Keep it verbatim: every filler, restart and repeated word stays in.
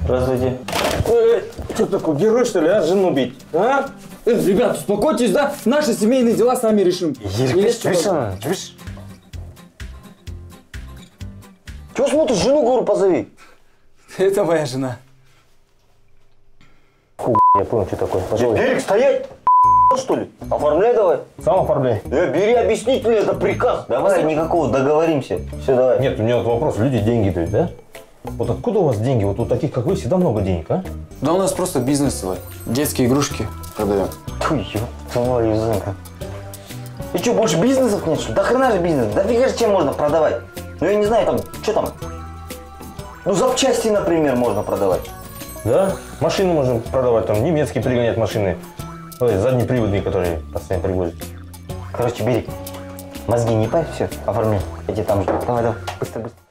Здравствуйте. Э, что такое, герой что ли, а? Жену бить? А? Э, ребят, успокойтесь, да? Наши семейные дела сами решим. Елена, чего смотришь? Жену, говорю, позови. Это моя жена. Фу, я понял, что такое. Пожалуйста. Берег, стоять! Что ли? Оформляй давай. Сам оформляй. Да, бери объяснительный, это приказ. Давай, никакого, договоримся. Все, давай. Нет, у меня вот вопрос. Люди деньги дают, да? Вот откуда у вас деньги? Вот у таких, как вы, всегда много денег, а? Да у нас просто бизнес свой. Детские игрушки продаем. Тьфу, ёб твою языка. И что, больше бизнесов нет, что ли? Да хрена же бизнес. Да фига же чем можно продавать? Ну я не знаю, там, что там? Ну запчасти, например, можно продавать. Да? Машины можно продавать, там немецкие пригонять машины. Ой, заднеприводные, которые постоянно привозят. Короче, бери. Мозги не парь, все, оформляй. Я тебе там жду. Давай, давай, быстро, быстро.